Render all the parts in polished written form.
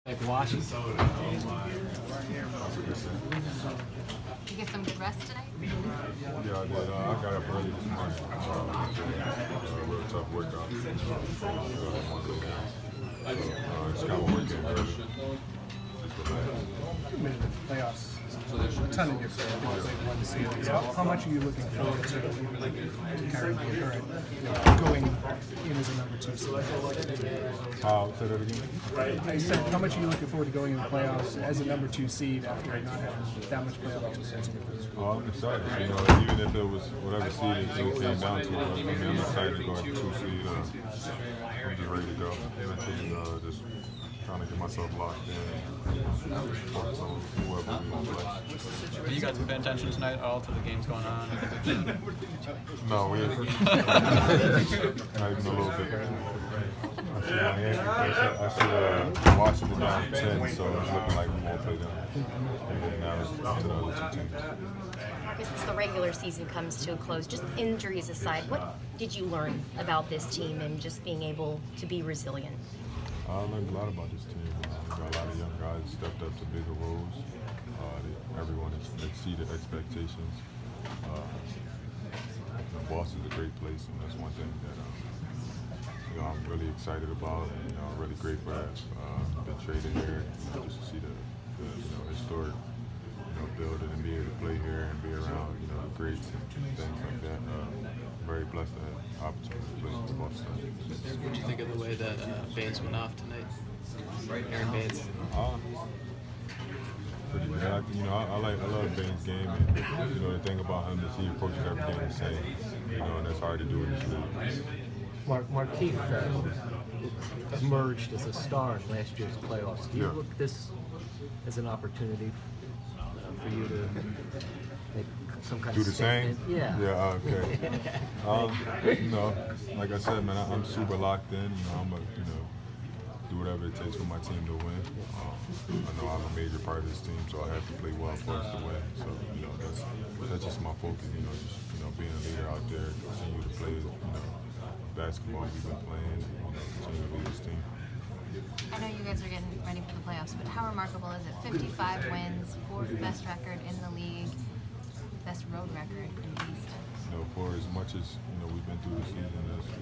Like Washington. You get some good rest tonight? Yeah, I did. I got up early this morning. A real tough workout. Just got my work in early. You made the playoffs a ton of your career, one series. How much are you looking forward to Kyrie going in as a number 2 seed? Say that again? I said, how much are you looking forward to going in the playoffs as a number 2 seed after not having that much playoff experience in your career? Oh, I'm excited. You know, even if it was whatever seed it came down to, I mean, I'm excited to go at 2 seed. I'm just ready to go. Mentally, just trying to get myself locked in. Focus on whoever we want to play. Are you guys paying attention tonight at all to the games going on? No, we not even a little bit. I see Washington down 10, so it's looking like we won't play them. And then now it's up to the other 2 teams. As the regular season comes to a close, just injuries aside, what did you learn about this team and just being able to be resilient? I learned a lot about this team. We got a lot of young guys who stepped up to bigger roles. Everyone exceeded expectations. Boston's a great place, and that's one thing that I'm really excited about. And I'm really grateful that I've been traded here, just to see the historic building and be able to play here and be around the greats and things like that. I'm very blessed to have the opportunity to play for Boston. What do you think of the way that Baines went off tonight? Aaron Baines. Pretty good. I love Baines' game, and the thing about him is he approaches every game the same. And that's hard to do in this league. Markieff emerged as a star in last year's playoffs. Do you look at this as an opportunity for you to make some kind do of the statement? same? Yeah, okay. Like I said, man, I'm super locked in. I'm a, do whatever it takes for my team to win. I know I'm a major part of this team, so I have to play well for us to win. So that's just my focus. Being a leader out there, continue to play basketball we've been playing, continue to lead this team. I know you guys are getting ready for the playoffs, but how remarkable is it? 55 wins, 4th best record in the league, best road record in the East. For as much as we've been through the season,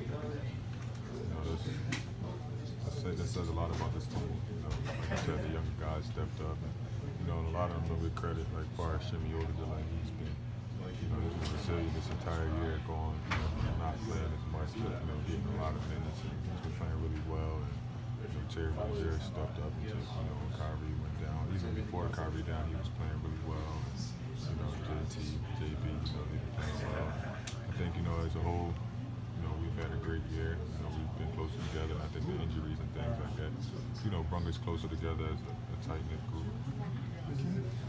that says a lot about this team. Like I said, the younger guys stepped up, and a lot of them with credit, like far as Shimmy Oda, like he's been, he's been resilient this entire year, going, not playing as much, but getting a lot of minutes, and he's been playing really well. And Terry Rozier stepped up, and just when Kyrie went down, even before Kyrie down, he was playing really well. And, JT, JB, they've been playing well. I think as a whole, we've had a great year. We've been closer together. I think the injuries and things like that, brought us closer together as a tight-knit group.